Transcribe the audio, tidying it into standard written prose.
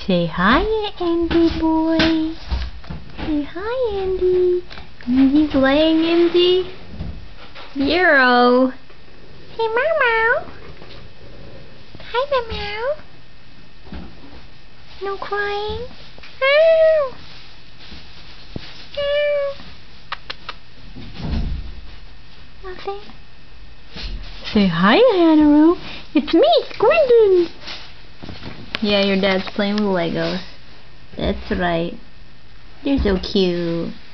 Say hi, Indy Boy. Say hi, Indy. You playing, Indy? Euro. Say meow meow. Hi, meow meow. No crying. Meow. Meow. Nothing. Say hi, Hannah. It's me, Gwendolyn. Yeah, your dad's playing with Legos. That's right. You're so cute.